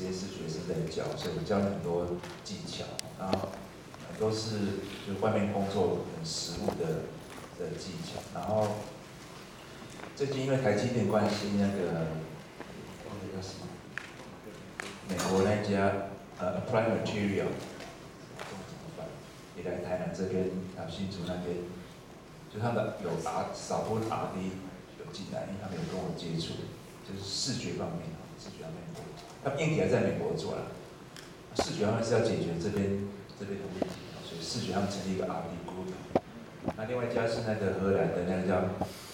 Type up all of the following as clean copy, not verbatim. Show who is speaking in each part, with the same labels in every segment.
Speaker 1: 实验室学生在教，所以我教你很多技巧，然后很多是就外面工作很实务的技巧。然后最近因为台积电关系，那个叫什么？美国那家Applied Material， 也来台南这边，还有新竹那边，就他们有少部分 R&D 有进来，因为他们有跟我接触，就是视觉方面，视觉方面的。他们硬体还在美国做啦，视觉方面是要解决这边的问题，所以视觉他们成立一个 R&D group。那另外一家是那个荷兰的那个叫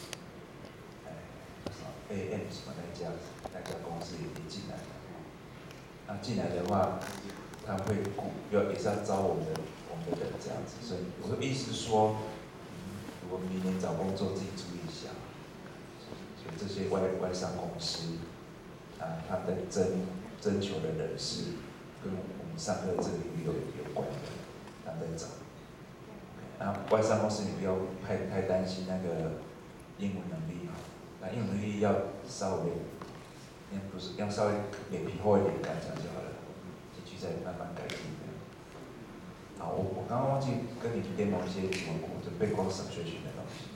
Speaker 1: AM 什么那家公司也进来了。那进来的话，他们会也是要招我们的人这样子，所以我的意思是说，如果明年找工作自己注意一下，所以这些外商公司啊，他们在征求的人士，跟我们上课的这个领域有关的，他们在找。那外商公司你不要太担心那个英文能力哈，那英文能力要稍微，不是要稍微脸皮厚一点，这样就好了，进去再慢慢改进。好，我刚刚忘记跟你demo一些题目，就背光省学群的东西。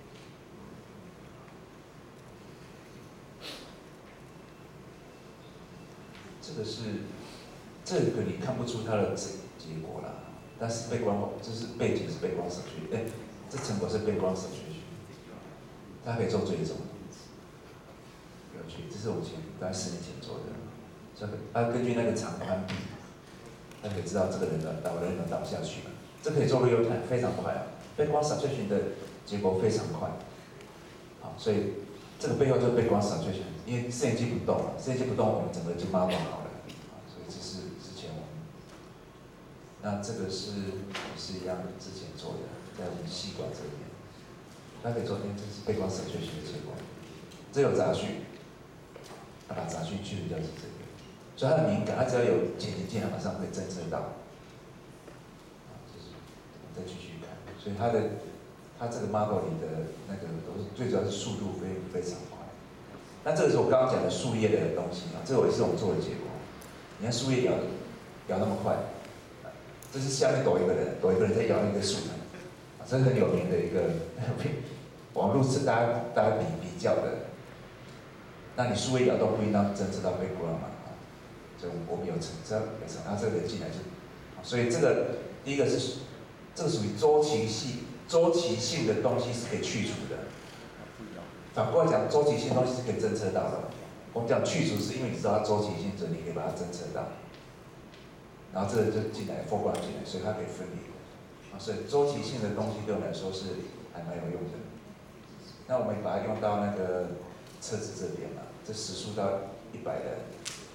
Speaker 1: 这个你看不出它的结果啦，但是这是背景是背光省学群，这成果是背光省学群，它可以做追踪。有趣，这是我大概10年前做的，根据那个长宽比，他可以知道这个人老人能倒下去了。这可以做real time，非常快啊！背光扫描群的结果非常快，好，所以这个背后就是背光扫描群，因为摄影机不动了，摄影机不动，我们整个就model好了，所以这是之前我们，那这个是一样之前做的，在我们细管这边，大家可以做，这是背光扫描群的结果，这有杂讯，把杂讯去掉是这个。所以它很敏感，它只要有前进键，马上会侦测到。就是我们再继续看，所以它这个 model 里的那个都是最主要是速度非常快。那这个是我刚刚讲的树叶的东西啊，这个也是我们做的结果。你看树叶摇那么快，这是下面躲一个人在摇那个树藤，这是很有名的一个网络是大家比较的。那你树叶摇动不应当侦测到背光嘛？所以我们有成，然后这个人进来就，所以这个第一个是，这个属于周期性的东西是可以去除的。反过来讲，周期性的东西是可以侦测到的。我们讲去除是因为你知道它周期性，所以你可以把它侦测到。然后这个就进来 ，foreground 进来，所以它可以分离。所以周期性的东西对我们来说是还蛮有用的。那我们把它用到那个车子这边嘛，这时速到100的。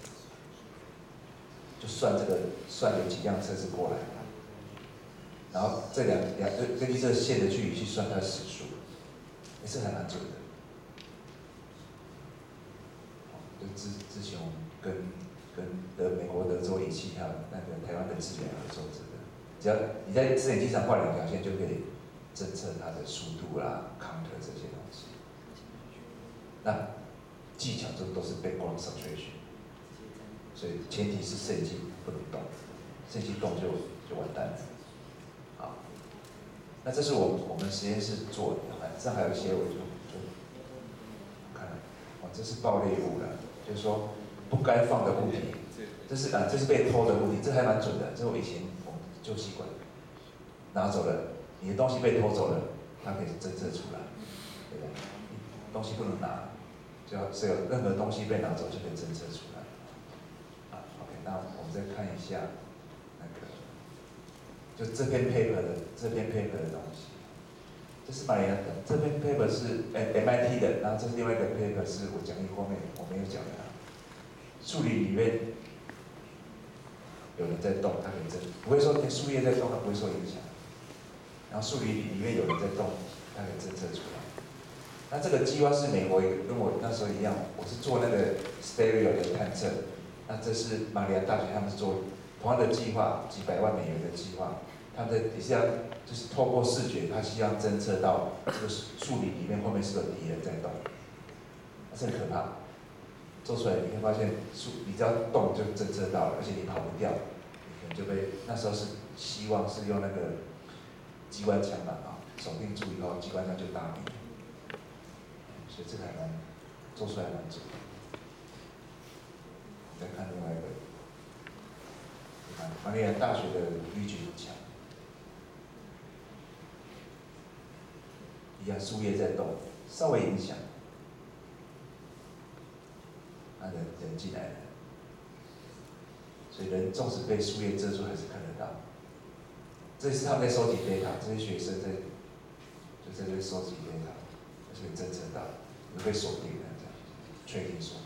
Speaker 1: 就算有几辆车子过来，然后根据这个线的距离去算它的时速，也是还蛮准的。就之前我们跟美国德州仪器还有那个台湾的资源合作这个，只要你在摄影机上画2条线，就可以侦测它的速度啦、counter 这些东西。那技巧都是背光 saturation。所以前提是摄影机不能动，摄影机动就完蛋了。好，那这是我们实验室做的，这还有一些我就看，这是爆裂物了，就是说不该放的物体，这是被偷的物体，这还蛮准的，这是我以前我们旧习惯，拿走了，你的东西被偷走了，它可以侦测出来，对不对？东西不能拿，所以任何东西被拿走就可以侦测出来。那我们再看一下那个，就这篇 paper 的东西，这是马里兰的，这篇 paper 是MIT 的，然后这是另外一个 paper 是我讲义后面我没有讲的。树林里面有人在动，它可以侦，不会说树叶在动，它不会受影响。然后树林里面有人在动，它可以侦测出来。那这个计划是美国跟我那时候一样，我是做那个 stereo 的探测。那这是马里兰大学，他们是做同样的计划，几百万美元的计划。他们也是要，就是透过视觉，他希望侦测到这个树林里面后面是有敌人在动，这很可怕。 做出来你会发现，你只要动就侦测到了，而且你跑不掉，你可能就被那时候是希望是用那个机关枪嘛啊，锁定住以后，机关枪就打你，所以这个还蛮做出来蛮准。再看另外一个，马里兰大学的绿军很强，一样树叶在动，稍微影响，那人进来了，所以人纵使被树叶遮住，还是看得到。这是他们在收集 data， 这些学生在就在这收集 data， 而且侦测到，有被锁定的这样，确定锁定。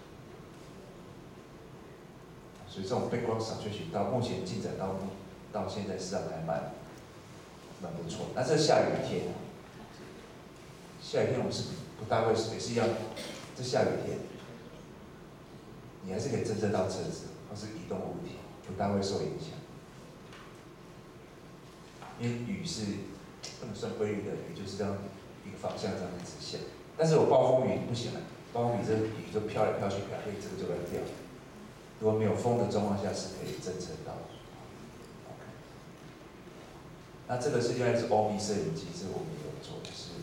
Speaker 1: 所以这种背光扫萃取到目前进展到现在，实际上还蛮不错。那这下雨天，下雨天我们是不大会，也是一样，这下雨天，你还是可以侦测到车子或是移动物体，不大会受影响。因为雨是不能算规律的，雨就是这样一个方向这样子直线。但是有暴风雨不行了，暴风雨这雨就飘来飘去，所以这个就乱掉。如果没有风的状况下，是可以侦测到。那这个是另外是 OB 摄影机，这我们有做的是，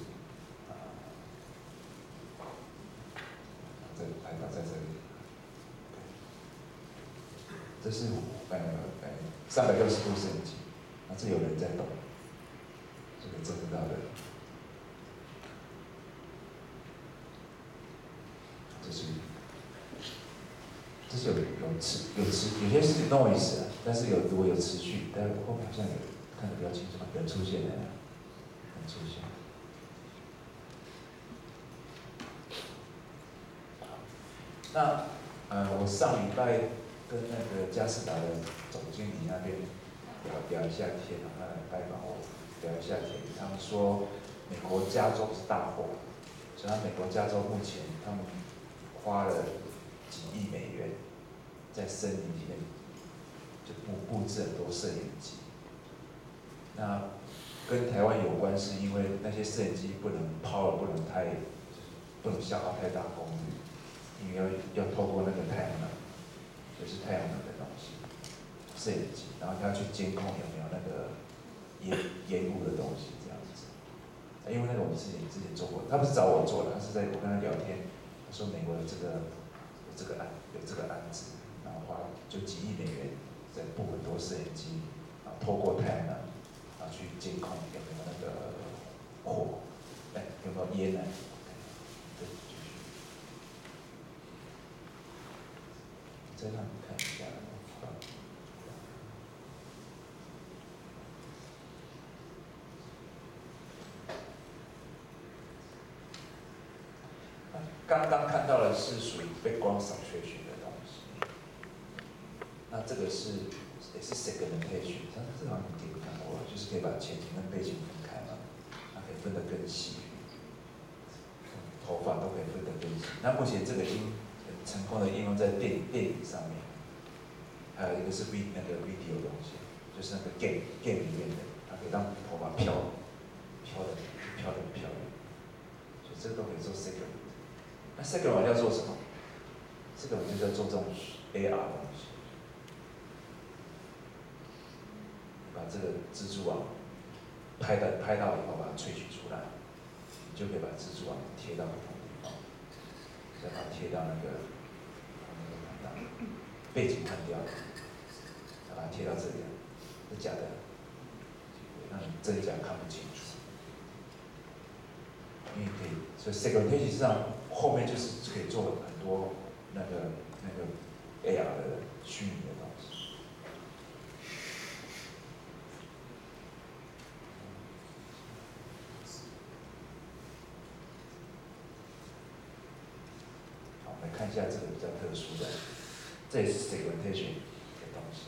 Speaker 1: 这个拍到在这里，这是360度摄影机，那这有人在动，这个侦测到的，这是有些是 noise 啊，但是如果有持续，但后面好像有看得比较清楚，人出现了，人出现。那我上礼拜跟那个佳士达的总经理那边聊一下天，他来拜访我，聊一下天，他们说美国加州是大祸，所以美国加州目前他们花了几亿美元在森林里面就布置很多摄影机。那跟台湾有关，是因为那些摄影机不能消耗太大功率，因为要透过那个太阳能，就是太阳能的东西，摄影机，然后他要去监控有没有那个烟雾的东西这样子。因为那个我们之前做过，他不是找我做的，他是我跟他聊天，他说美国的有这个案子，然后花就几亿美元在布很多摄影机，然后透过太阳能，然后去监控有没有那个火，有没有烟呢？对，继续。再让你看一下。刚刚看到的是属于背光扫萃取的东西，那这个也是 segmentation， 这好像你有看过，就是可以把前景跟背景分开嘛，它可以分得更细，头发都可以分得更细。那目前这个已经很成功的应用在电影上面，还有一个是那个 video 的东西，就是那个 game 里面的，它可以让头发飘得很漂亮，所以这个都可以做 segment。那 segment 要做什么？segment 就在做这种 AR 的东西，把这个蜘蛛网拍到以后，把它萃取出来，你就可以把蜘蛛网贴到不同地方，再把它贴到那个背景看掉，再把它贴到这里，是假的，让你真假看不清楚。因为可以，所以 segmentation 实际上后面就是可以做很多那个 AR 的虚拟的东西。好，我们来看一下这个比较特殊的，这也是 segmentation 的东西。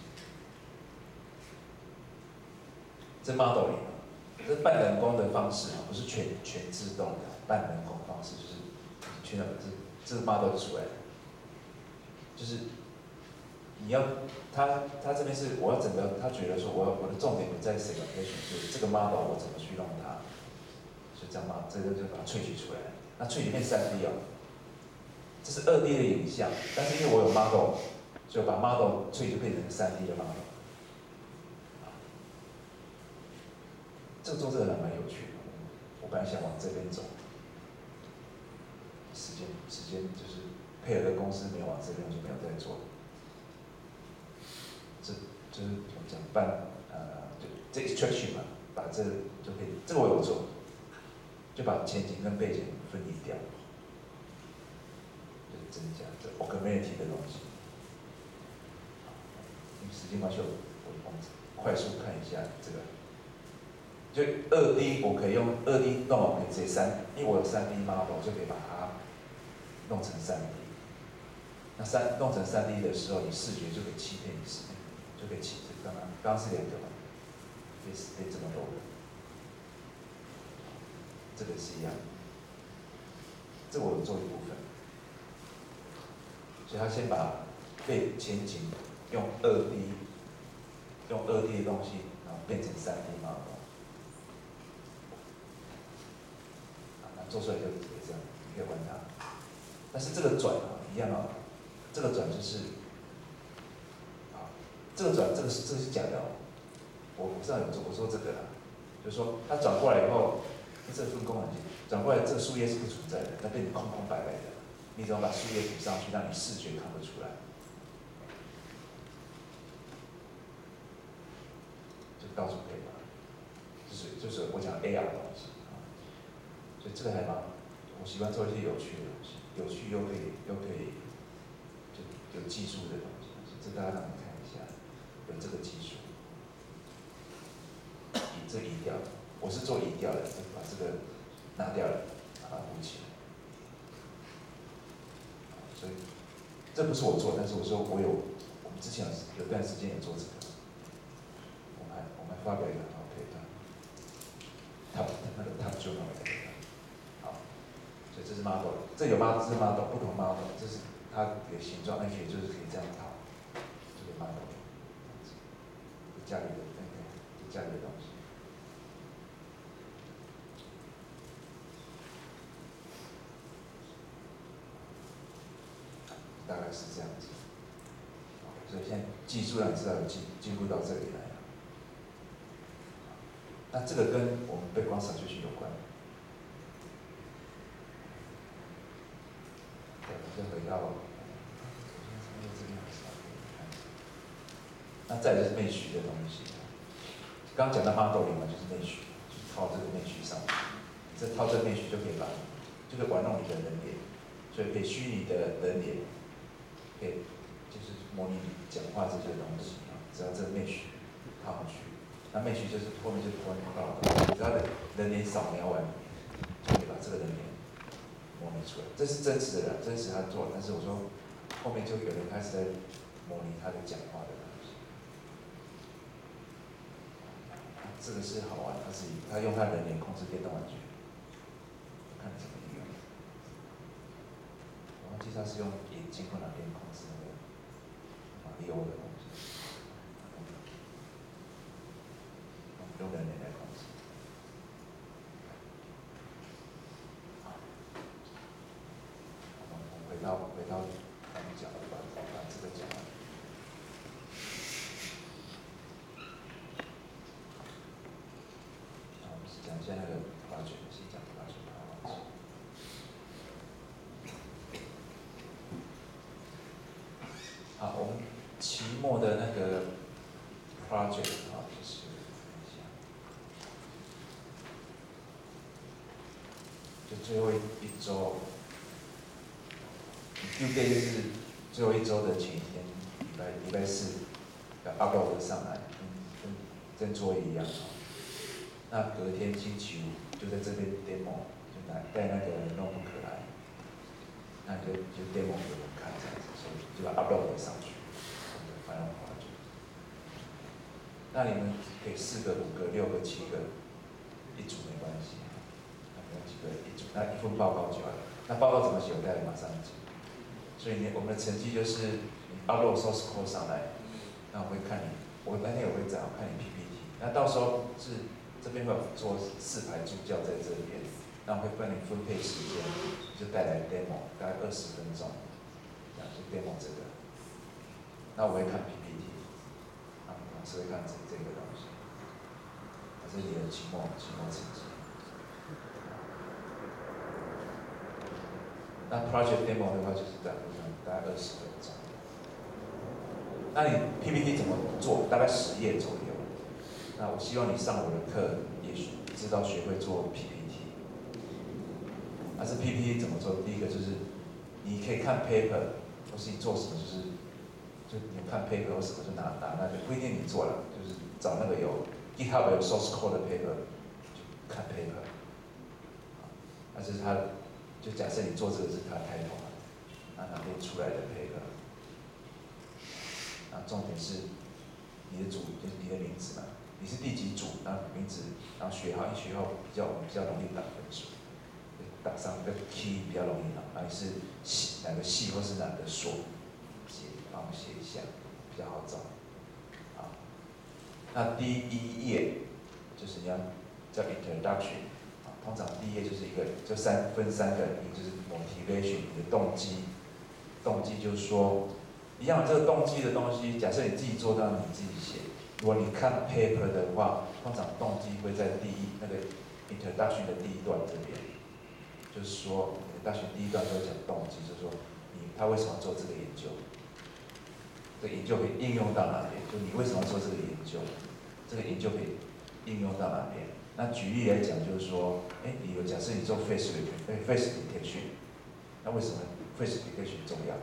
Speaker 1: 这 model 里这是半人工的方式啊，不是全自动的半人工方式，就是去那这 model 出来的，就是你要他这边是我要整个，他觉得说我的重点不在 segmentation， 就是这个 model 我怎么去弄它，所以这样嘛，这个就把它萃取出来。那萃取变3D 哦这是2D 的影像，但是因为我有 model， 所以把 model 所以就变成3D 的 model。做这个还蛮有趣的，我本来想往这边走，时间就是配合的公司没有往这边，我就没有再做。这就是怎么讲就这 extraction 嘛，把这个就可以，这个我有做，就把前景跟背景分离掉，就增加这 augmented 的东西。因为时间关系，我快速看一下这个。就2D， 我可以用2D 弄完，可以直接因为我有3D model， 就可以把它弄成3D。那弄成3D 的时候，你视觉就可以欺骗你视觉，就可以欺骗。刚刚是2个嘛，可以这么揉的，这个是一样的。这我有做一部分，所以他先把前景用2D 的东西，然后变成3D model。做出来就这样，你可以观察。但是这个转一样这个转就是这个转这是假的我不知道有做，我说这个就是说它转过来以后，这分功能性转过来，这个树叶是不存在的，它变成空空白白的，你只要把树叶补上去，让你视觉看不出来。就到处可以吧，就是我讲 AR 的东西。所以这个还蛮，我喜欢做一些有趣的东西，有趣又可以就有技术的东西，这大家让你看一下，有这个技术，这移掉，我是做移掉的，就把这个拿掉了，把它补起来。所以这不是我做，但是我说我们之前有段时间有做这个，我们发表一个那个 Top Journal 的。所以这是 model， 这有 model， 这是 model， 不同 model， 这是它的形状，那也就是可以这样套，这个 model， 家里的家里的东西，大概是这样子。所以现在技术让你知道有进步到这里来了。那这个跟我们背光扫学习有关。就回到，那再就是内需的东西。刚讲到 model 里面就是内需，就是套这个内需上去，这套这个内需就可以玩弄你的人脸，所以可以虚拟的人脸，可以就是模拟你讲话这些东西只要这个内需套上去，那内需就是后面就是投影到，只要人脸扫描完，就可以把这个人脸模拟出来，这是真实的，真实他做，但是我说后面就有人开始在模拟他的讲话的东西，这个是好玩，他用他人脸控制电动玩具，看怎么应用。我忘记他是用眼睛或哪边控制那个马里奥的东西，用人脸来控制。回到刚刚讲的，把这个讲完。我们讲一下那个project，先讲project。好，我们期末的那个 project 就是就最后一周。due date 是最后一周的前一天，礼拜四要 upload 上来，跟作业一样。那隔天星期五就在这边 demo， 就带那个 notebook 来，那就 demo 给我们看这样子，所以就把 upload 上去，final project。那你们可以4个、5个、6个、7个，一组没关系，有几个一组，那一份报告就好了。那报告怎么写，我待会马上讲。所以我们的成绩就是你 upload source code 上来，那我会看你，我那天我会看你 PPT， 那到时候是这边会有做4排助教在这边， 那我会帮你分配时间，就带来 demo， 大概20分钟，这样就 demo 这个。那我会看 PPT， 老师会看这个东西，这是你的期末成绩。那 project demo 的话就是大概20分钟。那你 PPT 怎么做？大概10页左右。那我希望你上我的课，也许知道学会做 PPT。但是 PPT 怎么做？第一个就是你可以看 paper， 或是你做什么就你看 paper 或什么就拿那个，不一定你做了，就是找那个有 GitHub 有 source code 的 paper， 就看 paper。那就是他，就假设你做这个是他的 title， 哪边出来的 paper。重点是你的组，就是你的名字嘛，你是第几组，然后名字，然后学号，一学号比较容易打分数，打上一个 key 比较容易拿，你是哪个系或是哪个所，帮我写一下，比较好找。那第一页就是你要叫 introduction， 通常第一页就是分三个，一个就是 motivation， 你的动机就是说。一样，这个动机的东西，假设你自己做到，你自己写。如果你看 paper 的话，通常动机会在那个 introduction 的第一段这边，就是说 introduction 第一段都会讲动机，就是说他为什么做这个研究，这个研究可以应用到哪边？就你为什么做这个研究？这个研究可以应用到哪边？那举例来讲，就是说，假设你做 face detection， 那为什么 face detection 重要？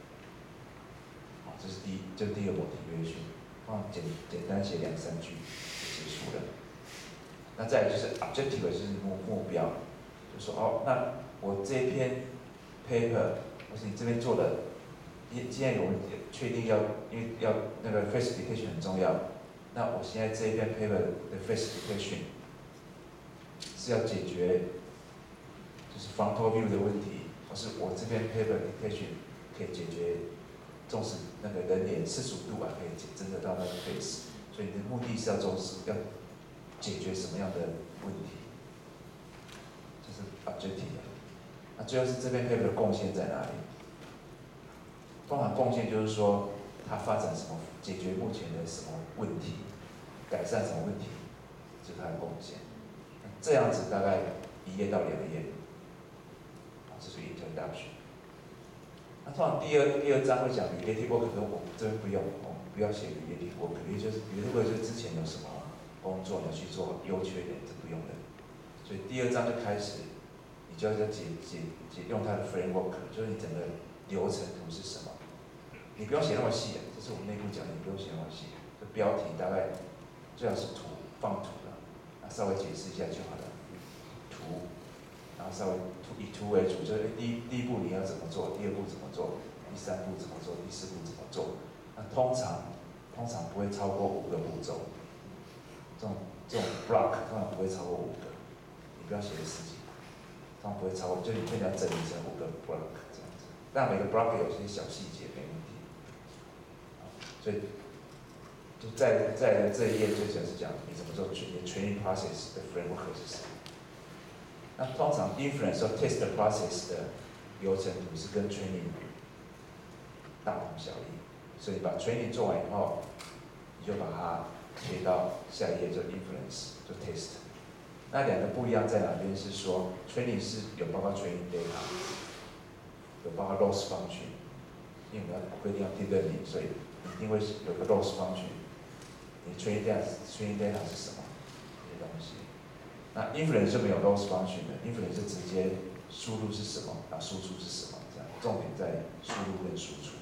Speaker 1: 这是第一个 motivation， 简单写2-3句就结束了。那再来就是 objective， 就是目标，就说那我这篇 paper， 或是你这边做的，既然我们确定因为要那个 face detection 很重要，那我现在这一篇 paper 的 face detection 是要解决就是 frontal view 的问题，或是我这篇 paper detection 可以解决。纵使那个人脸45度可以侦测到那个 face， 所以你的目的是要解决什么样的问题？这是 objective。那最后是这篇 paper 的贡献在哪里？通常贡献就是说它发展什么，解决目前的什么问题，改善什么问题，这是它的贡献。这样子大概1页到2页，这是 introduction。那通常第二章会讲 related work， 可我这边不用，不要写 related work， related work 就是之前有什么工作你要去做优缺点，这不用的。所以第2章就开始，你就要用它的 framework， 就是你整个流程图是什么。你不用写那么细，这是我们内部讲的，你不用写那么细。就标题大概最好是放图了，那稍微解释一下就好了。图。然后稍微以图为主，就是第一步你要怎么做，第2步怎么做，第3步怎么做，第4步怎么做。那通常不会超过5个步骤，这种 block 通常不会超过5个，你不要写10几，通常不会超过，就你可以要整理成5个 block 这样子。但每个 block 有些小细节没问题，所以就在这一页最主要是讲你怎么做training process 的 framework 是什么。那通常 inference 或 test process 的流程图是跟 training 大同小异，所以把 training 做完以后，你就把它贴到下一页，就 inference 就 test。那2个不一样在哪边？是说 training 是有包括 training data， 有包括 loss function， 因为我们要规定要 deep learning， 所以一定会有个 loss function。你 training data 是什么？这些东西。那 inference 就没有 loss function 的 ，inference 就直接输入是什么，然后输出是什么，这样重点在输入跟输出。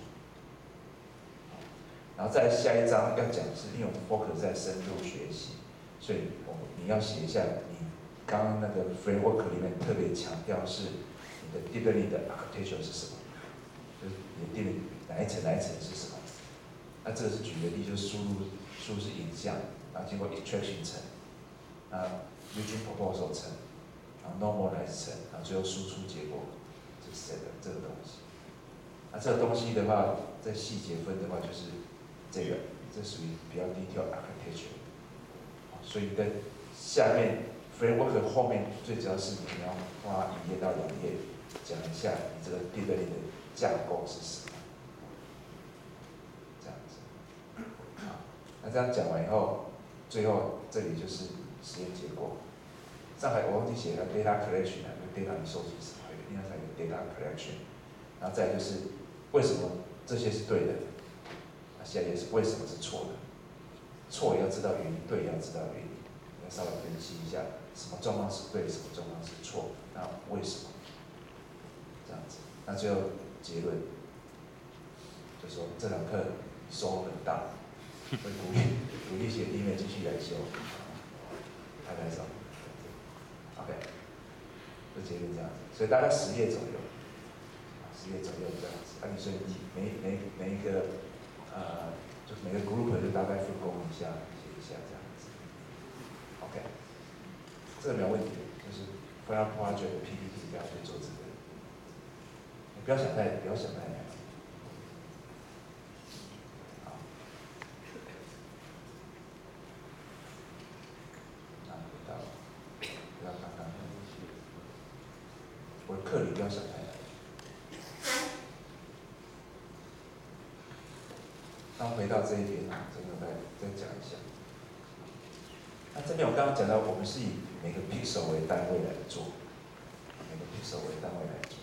Speaker 1: 然后再下一章要讲的是，因为我们 focus 在深度学习，所以你要写一下你刚刚那个 framework 里面特别强调是你的 deep learning 的 architecture 是什么，就是你的 deep learning 哪一层是什么。那这个是举个例，就是输入是影像，然后经过 extraction 层，Region proposal 层，然后 normalize 层，然后最后输出结果，就是这个东西。那这个东西的话，在细节分的话，就是这属于比较 detailed architecture。所以在下面 framework 后面最主要是你要花1页到2页讲一下你这个 deep learning 的架构是什么，这样子。好，那这样讲完以后，最后这里就是实验结果。上海我忘记写了 data collection 啊，就 data 你收集什么，另外还有 data collection， 然后再就是为什么这些是对的，下一页是为什么是错的，错要知道原因，对要知道原因，要稍微分析一下什么状况是对，什么状况是错，那为什么？这样子，那最后结论就说这堂课收获很大，会鼓励学弟妹继续来修，拍拍手。OK， 就结论这样子，所以大概10页左右，10页左右这样子。所以每一个就每个 group 就大概分工一下，写一下这样子。OK， 这个没有问题，就是 Final Project 的 PPT 不要去做这个，你不要想太难。好，那回到刚刚。我的课里不要想太难。那回到这一点啊，这个再讲一下。那这边我刚刚讲到，我们是以每个 pixel 为单位来做，每个 pixel 为单位来做。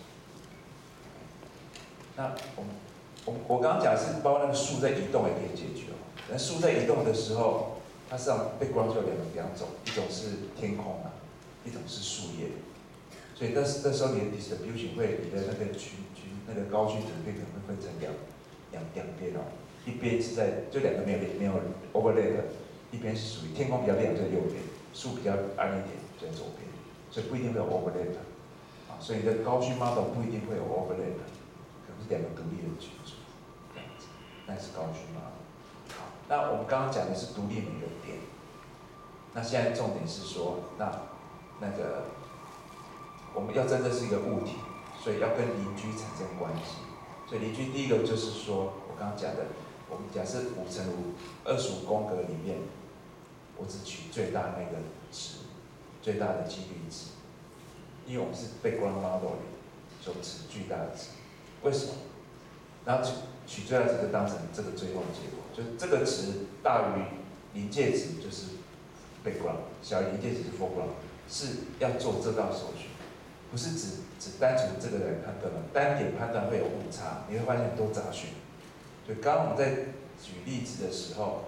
Speaker 1: 那我刚刚讲的是包括那个树在移动也可以解决哦。那树在移动的时候，它实际上 background 就有两种，一种是天空啊，一种是树叶。所以那时候你的 distribution 会，你的那个那个高区可能会分成两边哦，一边是在就两个没有 overlay 的，一边是属于天空比较亮在右边，树比较暗一点在左边，所以不一定会有 overlay 的，啊，所以你的高区 model 不一定会有 overlay 的，可能是两个独立的群组，这样子，那是高区 model。好，那我们刚刚讲的是独立每个点，那现在重点是说，那个。我们要真的是一个物体，所以要跟邻居产生关系。所以邻居第一个就是说，我刚刚讲的，我们假设5×5，25宫格里面，我只取最大那个值，最大的几率值，因为我们是background model 里，就取巨大的值。为什么？然后取最大值就当成这个最后的结果，就这个值大于临界值就是 background， 小于临界值是 foreground， 是要做这道手续。不是只单纯这个来判断了，单点判断会有误差，你会发现很多杂讯。所以刚刚我们在举例子的时候，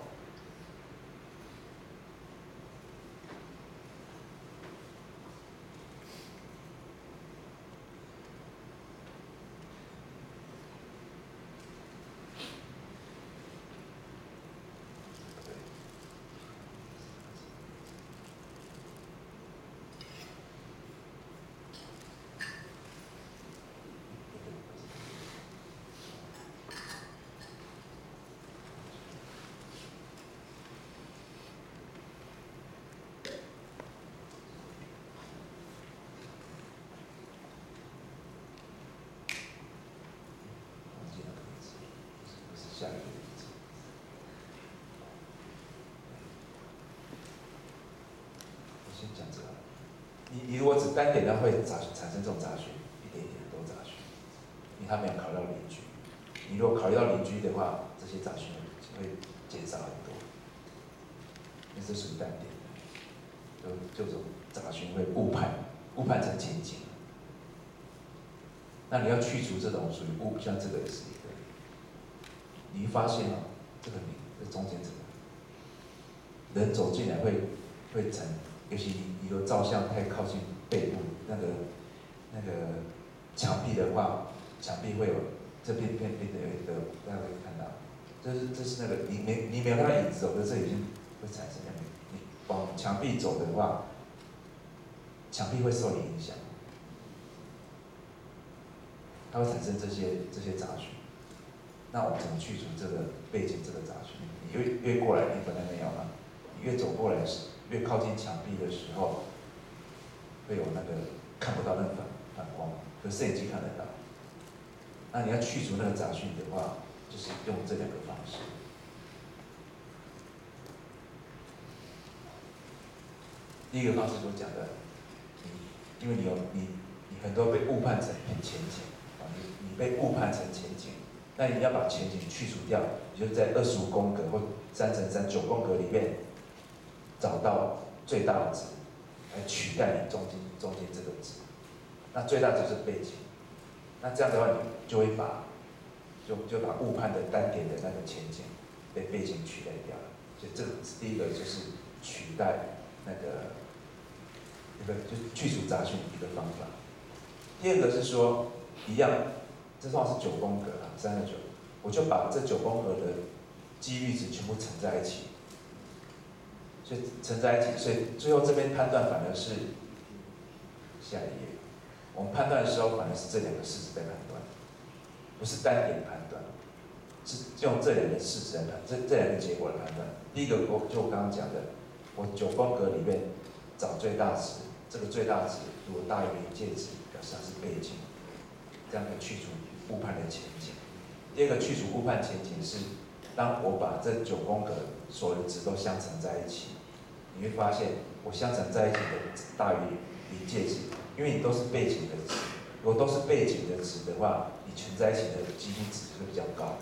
Speaker 1: 下一个例子，我先讲这个。你如果只单点，它会产生这种杂讯，一点一点很多杂讯，因为它没有考虑到邻居。你如果考虑到邻居的话，这些杂讯会减少很多。那是属于单点的，就这种杂讯会误判成前景。那你要去除这种属于像这个也是一个。你会发现哦，这中间这个人走进来会尤其你如果照相太靠近背部那个墙壁的话，墙壁会有这边的有一个，大家可以看到，这是那个你没有看到影子哦，可是这已经会产生那个你往墙壁走的话，墙壁会受你影响，它会产生这些杂讯。那我们怎么去除这个背景这个杂讯？你越过来，你本来没有嘛，你越走过来越靠近墙壁的时候，会有那个看不到那个反光，可是摄影机看得到。那你要去除那个杂讯的话，就是用这两个方式。 第一个方式我讲的，因为你很多被误判成前景啊，你被误判成前景，那你要把前景去除掉，你就在25宫格或3×3 9宫格里面找到最大的值，来取代你中间这个值。那最大值是背景，那这样的话你就会把误判的单点的那个前景被背景取代掉了。所以这个是第一个，就是取代那个就是去除杂讯一个方法。第二个是说一样，这方法是9宫格啊，3和9，我就把这9宫格的几率值全部乘在一起，所以乘在一起，所以最后这边判断反而是下一页，我们判断的时候反而是这2个式子在判断，不是单点判断，是用这2个式子来判这2个结果来判断。第一个我刚刚讲的，我9宫格里面找最大值，这个最大值如果大于临界值，表示它是背景，这样可以去除误判的前景。第二个去除误判前景是，当我把这9宫格所有的值都相乘在一起，你会发现我相乘在一起的大于临界值，因为你都是背景的值。如果都是背景的值的话，你乘在一起的几率值会比较高。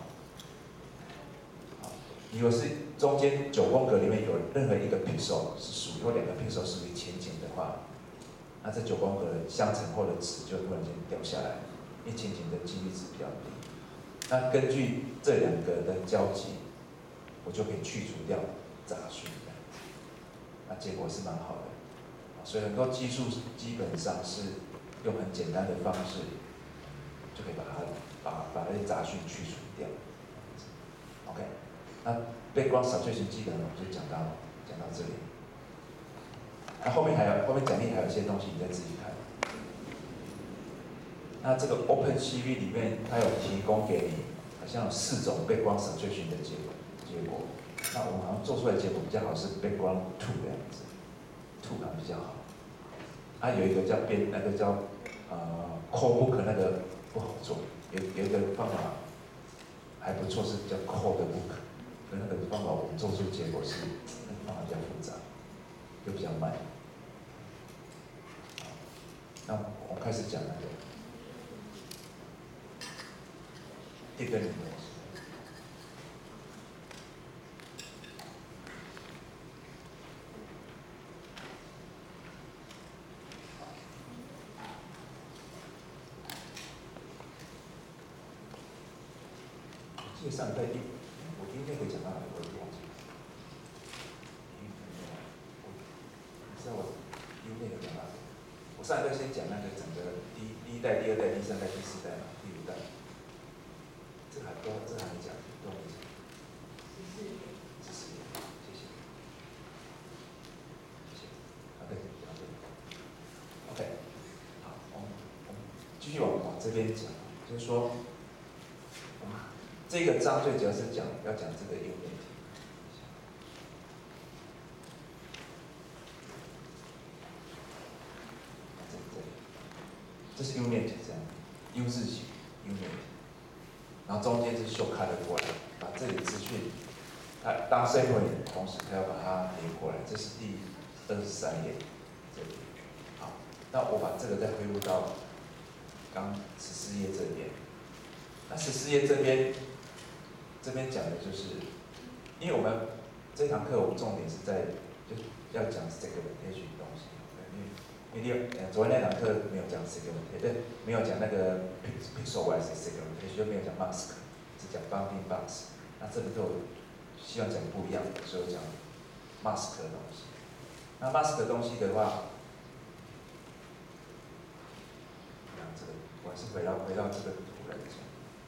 Speaker 1: 如果是中间9宫格里面有任何一个 pixel 是属于，或2个 pixel 属于前景的话，那这9宫格相乘后的值就突然间掉下来，因为前景的几率值比较低。那根据这2个的交集，我就可以去除掉杂讯，那结果是蛮好的。所以很多技术基本上是用很简单的方式，就可以把那些杂讯去除掉。OK， 那background saturation基本上我就讲到这里。那后面讲义还有一些东西，你再自己看。那这个 OpenCV 里面，它有提供给你，好像有4种background saturation的结果。那我们好像做出来的结果比较好是 background 2的样子，2好像比较好。有一个叫Codebook 那个不好做，有一个方法还不错，是叫 Codebook， 那个方法我们做出结果是那个方法比较复杂，又比较慢。那我开始讲那个电灯模式。这上在我今天会讲到哪个我忘记了。你知道我优内讲哪里？我上一代先讲那个整个第一代、第2代、第3代、第4代嘛，第5代。这还没讲，都没讲。14页，谢谢。谢谢。OK， 好，我们继续往这边讲，就是说，这个章最主要是要讲这个 unit。这是 unit 这样 ，U 字形 unit， 然后中间是 shortcut 过来，把这里资讯，它当 separate 的同时，它要把它连过来，这是第23页这里。好，那我把这个再恢复到刚14页这边。那14页这边讲的就是，因为我们这堂课我们重点是就是要讲 segmentation 的东西，因为昨天那堂课没有讲 segmentation， 没有讲那个 pixel-wise segmentation， 就没有讲 mask， 只讲 bounding box。那这里头希望讲不一样的，所以我讲 mask 的东西。那 mask 的东西的话，这个我还是回到这个图来讲。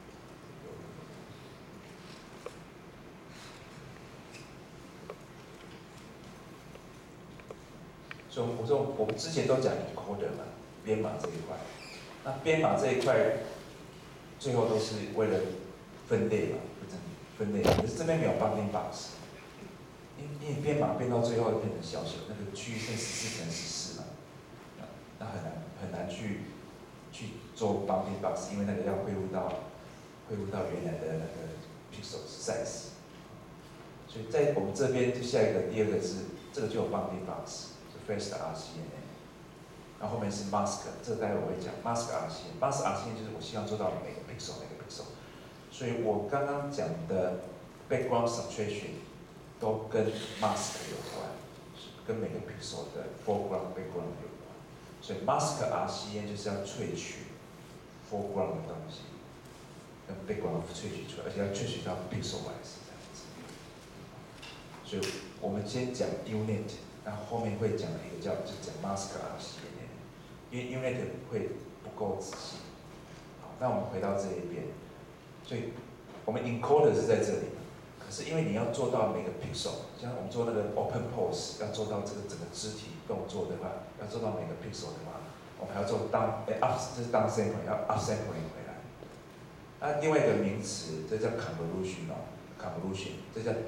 Speaker 1: 所以我们之前都讲 encoder 嘛，编码这一块。那编码这一块，最后都是为了分类嘛，分类。可是这边没有 bounding box， 因为编码编到最后变成小那个区域变14×14嘛，那很难去做 bounding box， 因为那个要恢复到原来的那个 pixel size。所以在我们这边就下一个第2个是这个就有 bounding box。 Fast RCN， 然后后面是 Mask， 这个待会我会讲 Mask RCN。Mask RCN 就是我希望做到每个 pixel， 所以我刚刚讲的 background subtraction 都跟 mask 有关，跟每个 pixel 的 foreground background 有关。所以 mask RCN 就是要萃取 foreground 的东西，跟 background 萃取出来，而且要萃取到 pixel wise 这样子。所以我们先讲 unit， 然后后面会讲一个就讲 mask RCN， 因为 unit 会不够仔细。好，那我们回到这一边。所以，我们 encoder 是在这里，可是因为你要做到每个 pixel， 像我们做那个 open pose， 要做到这个整个肢体动作的话，要做到每个 pixel 的话，我们还要做up， 这是 down sampling， 要 up sampling 回来。那另外一个名词，这叫 convolution 哦 ，convolution， 这叫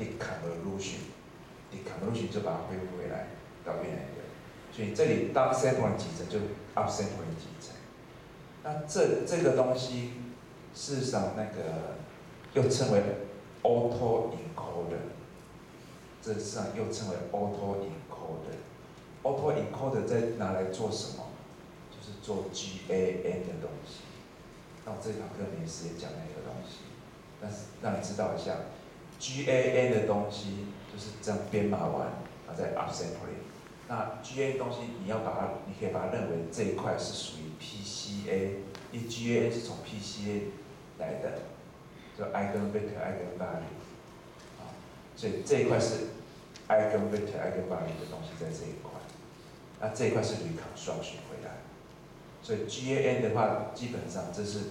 Speaker 1: deconvolution，deconvolution 就把它恢复回来到原来的。所以这里 down sampling 几层就 up sampling 几层。那这个东西。事实上，那个又称为 auto encoder， 这实际上又称为 auto encoder。auto encoder 在拿来做什么？就是做 GAN 的东西。那我这堂课没时间讲那个东西，但是让你知道一下 ，GAN 的东西就是这样编码完，然后再 up sampling。那 GAN 的东西你可以把它认为这一块是属于 PCA， 因为 GAN 是从 PCA 来的，就 eigenvector、eigenvalue， 啊，所以这一块是 eigenvector、eigenvalue 的东西在这一块，那这一块是 reconstruction 回来，所以 GAN 的话，基本上这是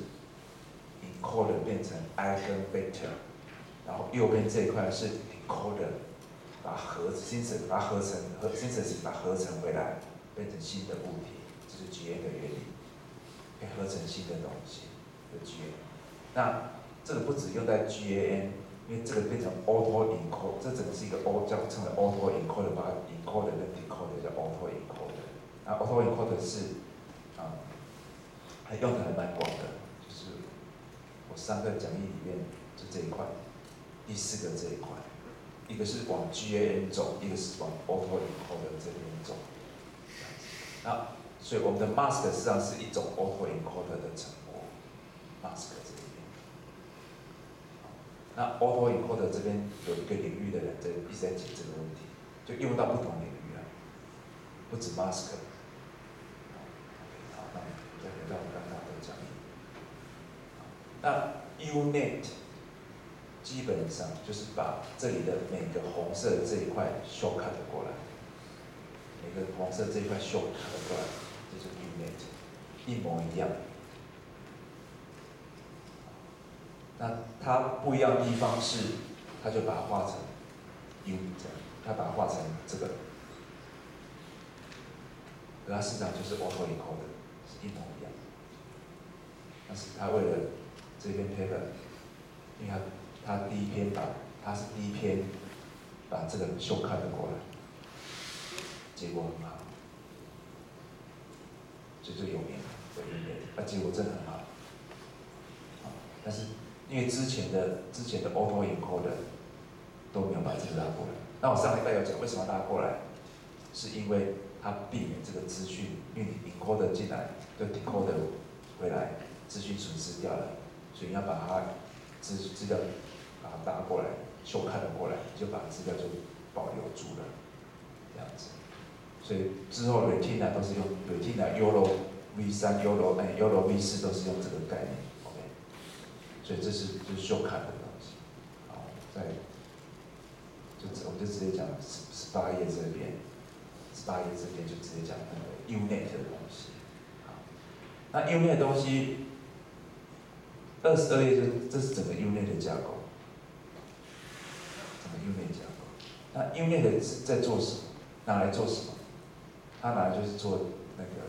Speaker 1: encoder 变成 eigenvector， 然后右边这一块是 encoder， 把synthesis 把它合成回来，变成新的物体，这是 GAN 的原理，可以合成新的东西的 GAN。那这个不只用在 GAN， 因为这个变成 auto encoder， 这整个是一个称为 auto encoder， 把它 encoder 跟 decoder 叫 auto encoder。那 auto encoder 是还用的还蛮广的，就是我上课讲义里面就这一块，第4个这一块，一个是往 GAN 走，一个是往 auto encoder 这边走。那所以我们的 mask 实际上是一种 auto encoder 的成果 ，mask 这边。那 auto encoder 这边有一个领域的人一直在解这个问题，就用到不同领域了，不止 mask。好，那再回到我刚刚的讲义。那 unit 基本上就是把这里的每个红色的这一块 shortcut 过来，每个红色这一块 shortcut 过来，这就是 unit， 一模一样。那它不一样的地方是，它就把它画成 U 这样，它把它画成这个，可它事实上就是 auto encoder， 是一模一样。但是它为了这篇 paper， 因为它第一篇把这个shortcut过来，结果很好，所以就有名的unit，结果真的很好。但是因为之前的 auto encoder 都没有把这个拉过来。那我上礼拜有讲为什么拉过来，是因为它避免这个资讯，因为你 encoder 进来，就 decoder 回来，资讯损失掉了，所以你要把它资料把它拉过来，修看了过来，就把资料就保留住了，这样子。所以之后 retina 都是用 retina YOLO V3、YOLO V4 都是用这个概念。所以就是修看的东西，好，我们就直接讲18页这边，18页这边就直接讲那个 unit 的东西，好，那 unit 的东西，22页这是整个 unit 的架构，整个 unit 架构，那 unit 是在做什么？拿来做什么？它拿来就是做那个，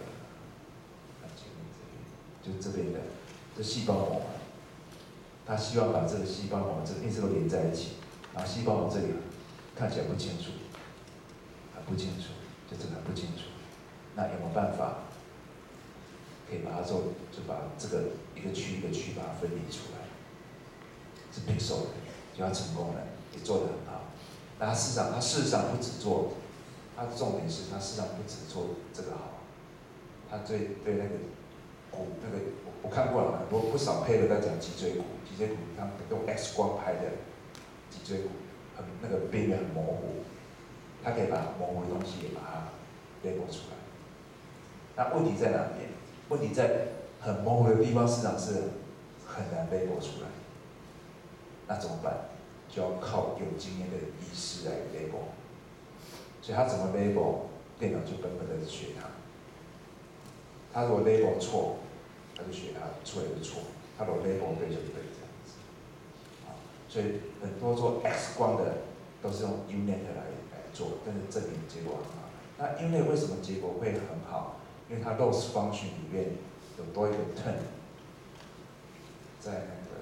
Speaker 1: 就这边的，这细胞膜。他希望把这个细胞膜因为这个连在一起，然后细胞膜这里看起来不清楚，很不清楚，就这个很不清楚。那有没有办法可以把它就把这个一个区一个区把它分离出来？是 pixel 的，就它成功了，也做得很好。那它事实上不只做它的重点是它事实上不只做这个好，它对那个骨那个我看过了很多不少配合在讲脊椎骨，脊椎骨他们用 X 光拍的脊椎骨，那个边缘很模糊，它可以把模糊的东西也把它 label 出来。那问题在哪边？问题在很模糊的地方，市场是很难 label 出来。那怎么办？就要靠有经验的医师来 label。所以他怎么 label， 电脑就本本的学他。他如果 label 错，他就学他出来就错；他如果 label 对就对，这样子。所以很多做 X 光的都是用 UNet 来做，但是证明结果很好。那 UNet 为什么结果会很好？因为它 loss function 里面有多一个 turn， 在那个，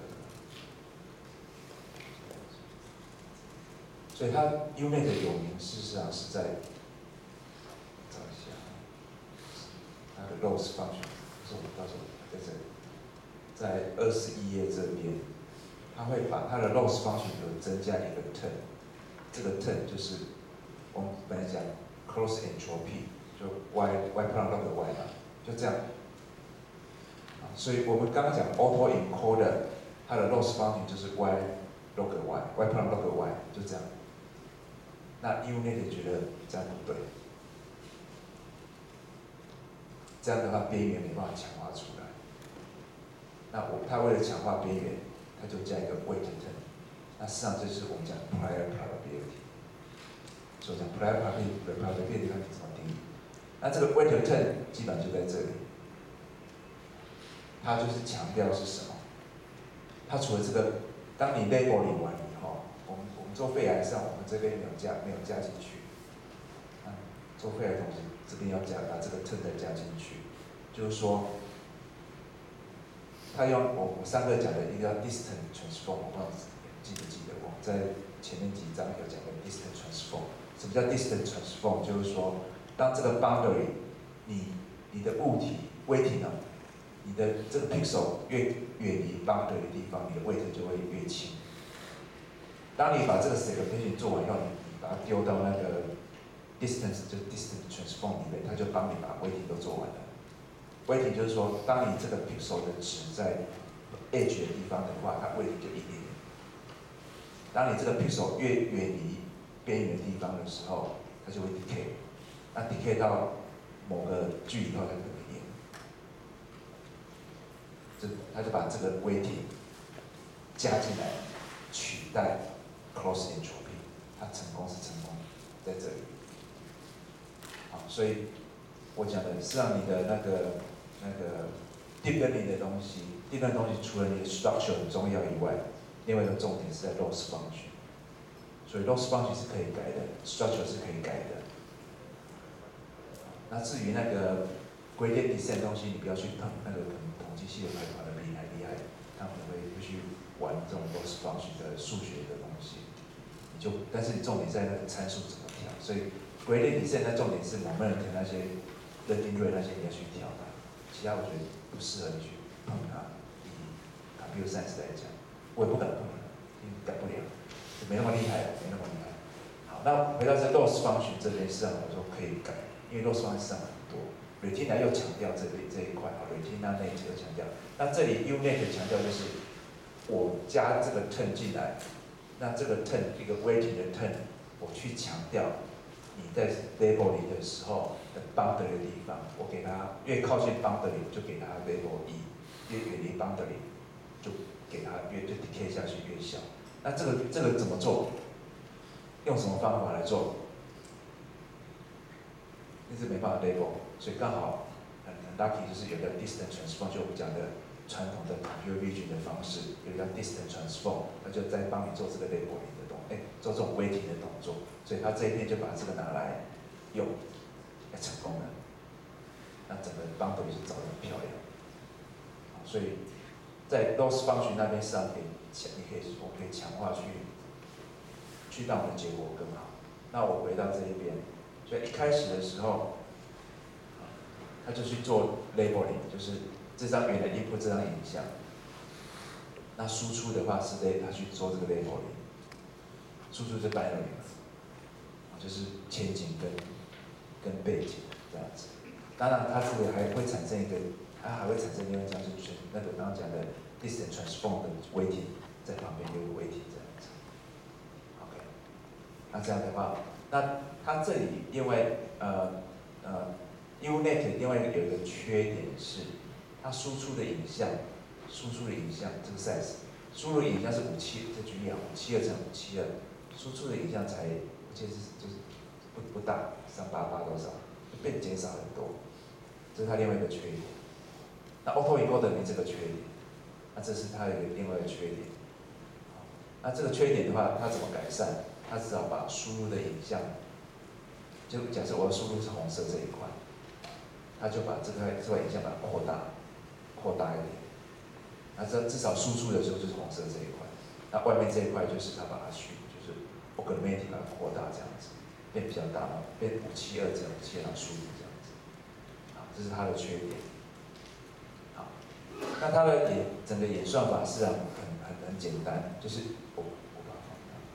Speaker 1: 所以它 UNet 的有名，事实上是在找一下，它的 loss function， 是我告诉你，在这里，在21页这边，它会把它的 loss function 有增加一个 turn， 这个 turn 就是我们本来讲 close entropy。就 y prime log y 嘛，就这样。所以我们刚刚讲 auto encoder， 它的 loss function 就是 y log y prime log y， 就这样。那 UNet 觉得这样不对，这样的话边缘没办法强化出来。那它为了强化边缘，它就加一个 weight turn。那实际上这就是我们讲 prior probability。所以讲 prior probability 它怎么定义？那这个 weight turn 基本上就在这里，它就是强调是什么？它除了这个，当你 labeling 完以后，我们做肺癌上，我们这边没有加进去。做肺癌同时这边要把这个 turn 再加进去，就是说，它用我上课讲的一个叫 distant transform， 我不知道记不记得？我在前面几章有讲过 distant transform。什么叫 distant transform？ 就是说，当这个 boundary， 你的物体 weighting 呢，你的这个 pixel 越远离 boundary 的地方，你的 weight 就会越轻。当你把这个 segmentation 做完以后，你把它丢到那个 distance 就 distant transform 里面，它就帮你把 weighting 都做完了。weighting 就是说，当你这个 pixel 的值在 edge 的地方的话，它 weighting 就1点。当你这个 pixel 越远离边缘的地方的时候，它就会 decay。那 decay 到某个距离以后，它就会1，它就把这个 weighting 加进来，取代 close entropy， 它成功在这里。好，所以我讲的是让你的那个 deep learning 的东西 ，deep learning 的东西除了你的 structure 很重要以外，另外一个重点是在 loss function。所以 loss function 是可以改的 ，structure 是可以改的。那至于那个 gradient descent 东西，你不要去碰那个统计系的排法的厉害，他们会去玩这种 loss function 的数学的东西。但是重点在那个参数怎么调。所以 gradient descent 的重点是moment那些 learning rate 那些你要去调它，其他我觉得不适合你去碰它。以 computer science 来讲，我也不敢碰它，因为改不了。没那么厉害，没那么厉害。好，那回到这 loss function 这边，实际上我说可以改，因为 loss function 上很多。retina 又强调这一块，好 ，retina net 又强调。那这里 UNet 强调就是我加这个 turn 进来，那这个 turn 一个 weighting 的 turn， 我去强调你在 labeling 的时候的 boundary 的地方，我给它越靠近 boundary 就给它 label 1，越远离 boundary 就给它就 decay 下去越小。那这个怎么做？用什么方法来做？一直没办法 label， 所以刚好很 lucky， 就是有个 distant transform， 就我们讲的传统的 computer vision 的方式，有一个 distant transform， 它就在帮你做这个 labeling 的做这种 weighting 的动作，所以他这一边就把这个拿来用，成功了。那整个 boundary 就找得很漂亮。所以在 loss function 那边上我可以强化去让我们的结果更好。那我回到这一边，所以一开始的时候，他就去做 labeling， 就是这张原来 input 这张影像，那输出的话是他去做这个 labeling， 输出是 binary， 就是前景跟跟背景这样子。当然，它这个还会产生另外一张就是那个刚刚讲的 distance transform 的微体在旁边有个微体这样子。OK， 那这样的话，那它这里另外Unet 另外有一个缺点是，它输出的影像这个 size， 输入的影像是572，这举例啊，572乘572，输出的影像才我记得就是不大，388多少，被减少很多，这是它另外一个缺点。那 Auto Encoder 没这个缺点，那这是它的另外一个缺点。那这个缺点的话，它怎么改善？它只好把输入的影像，就假设我要输入是红色这一块，它就把这块影像把它扩大一点。那这至少输出的时候就是红色这一块，那外面这一块就是它把它就是 augment 把它扩大这样子，变比较大，变572这样572输入这样子，啊，这是它的缺点。好，那它的整个演算法是很简单，就是我把它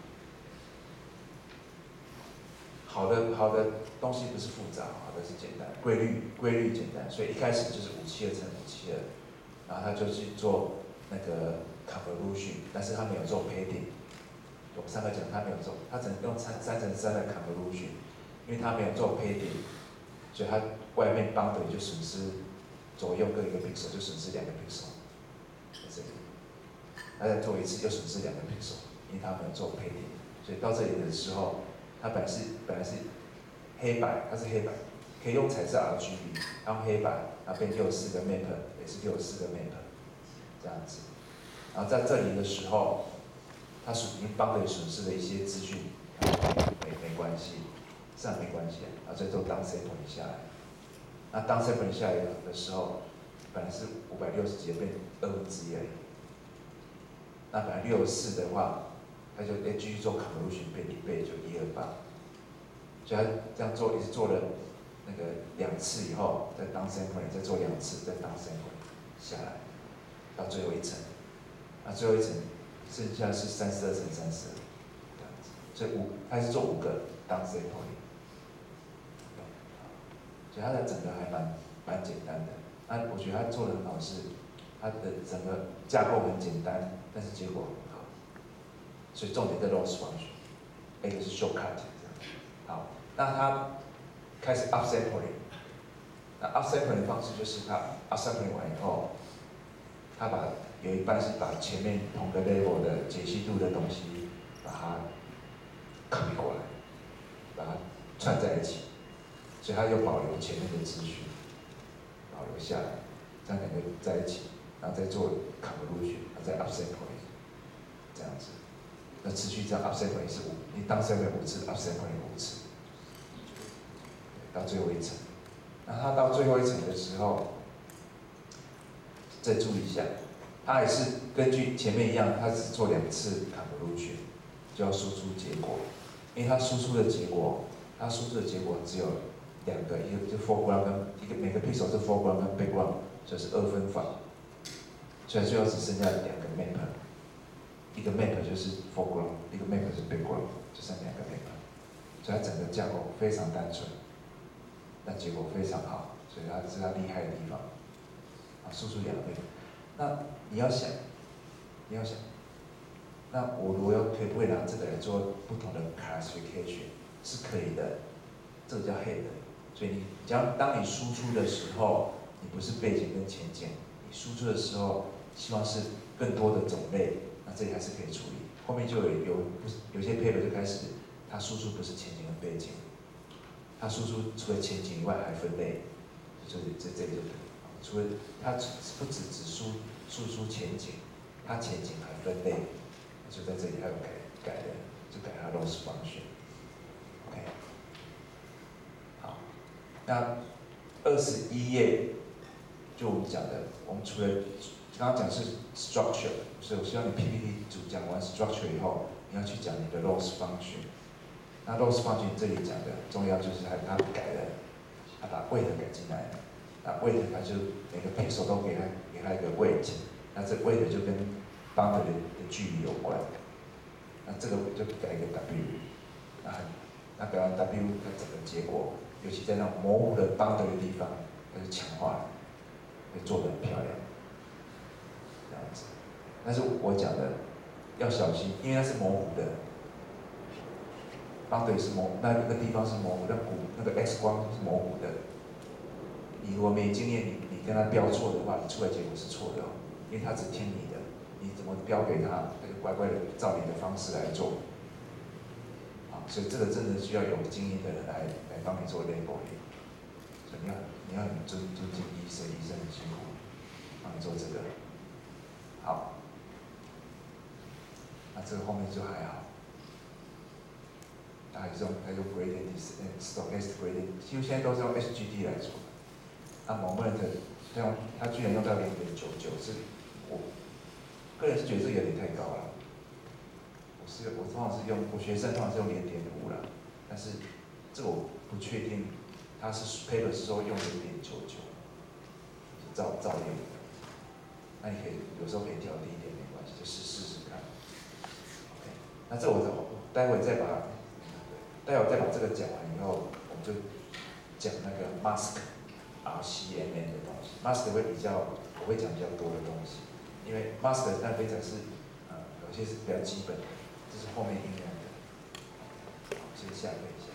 Speaker 1: 放大。好的东西不是复杂，好的是简单，规律简单，所以一开始就是572乘572。然后他就去做那个 convolution， 但是他没有做 padding。我上个讲他没有做，他只能用3乘3的 convolution， 因为他没有做 padding， 所以他外面 boundary 就损失左右各一个 pixel， 就损失2个 pixel， 在这里。他再做一次又损失2个 pixel， 因为他没有做 padding， 所以到这里的时候，它本来是黑白，它是黑白。可以用彩色 RGB， 然后黑白，然后变64个 map， 也是64个 map， 这样子。然后在这里的时候，它已经帮你损失了一些资讯，没关系，这样没关系啊。然后再做 down sampling 下来，那 down sampling 下来的时候，本来是560几变1/2而已。那本来64的话，它就继续做 convolution 变1倍，就128。所以它这样做也是做了。那个2次以后，再down sampling， 再做2次，再down sampling 下来，到最后一层。那最后一层剩下是32乘32，这样子。所以它是做5个down sampling， 所以它的整个还蛮简单的。那我觉得它做的很好是，它的整个架构很简单，但是结果很好。所以重点在 loss function， 一个是 shortcut 这样。好，那它开始 upsampling， 那 upsampling 的方式就是它 upsampling 完以后，它有一半是把前面同个 level 的解析度的东西，把它 copy 过来，把它串在一起，所以它又保留前面的资讯，保留下来，这样两个在一起，然后再做 convolution， 然后再 upsampling， 这样子，那持续这样 upsampling 是你down sampling 5次 ，upsampling 5次。到最后一层，那它到最后一层的时候，再注意一下，它也是根据前面一样，它只做2次 convolution， 就要输出结果，因为它输出的结果只有2个，一个就 foreground 跟每个 pixel 是 foreground 跟 background， 就是2分法，所以最后只剩下2个 map， 一个 map 就是 foreground， 一个 map 是 background， 就剩2个 map， 所以它整个架构非常单纯。但结果非常好，所以它是它厉害的地方。啊，输出2倍。那你要想，那我如果可以不会拿这个来做不同的 classification， 是可以的。这个叫 head。所以当你输出的时候，你不是背景跟前景，你输出的时候希望是更多的种类，那这里还是可以处理。后面就有些 paper 就开始，它输出不是前景跟背景。它输出除了前景以外还分类，就是这里就可以。除了它不只输出前景，它前景还分类，就在这里还有改的，就改它 loss function。OK， 好，那21页就我们讲的，我们除了刚刚讲是 structure， 所以我希望你 PPT 组讲完 structure 以后，你要去讲你的 loss function。那 loss function 这里讲的重要就是它改了，它把 weight 改进来了。那 weight 它就每个 pixel 都给它一个 weight， 那这 weight 就跟 boundary 的距离有关。那这个就改一个 w， 那改完 w， 它整个结果尤其在那种模糊的 boundary 的地方，它就强化，会做得很漂亮，这样子。但是我讲的要小心，因为它是模糊的，boundary 是模，那个地方是模糊的，那个 X 光是模糊的。你如果没经验，你跟他标错的话，你出来结果是错的哦，因为他只听你的，你怎么标给他，他就乖乖的照你的方式来做。所以这个真的需要有经验的人来帮你做 labeling， 所以你要很尊敬医生，医生很辛苦，帮你做这个。好，那这个后面就还好，它用 gradient descent stochastic gradient， 几乎现在都是用 SGD 来做。那 moment 它居然用到0.99，是我个人是觉得这有点太高了。我通常是用我学生通常是用0.5啦，但是这个我不确定，它是 paper 是说用0.99，照用。那你可以有时候可以调低一点没关系，就试试看。OK， 那这我待会再把这个讲完以后，我们就讲那个 mask。RCMM 的东西 ，mask 会我会讲比较多的东西，因为 mask 那非常是有些是比较基本的，这是后面应用的。好，先下一个一下。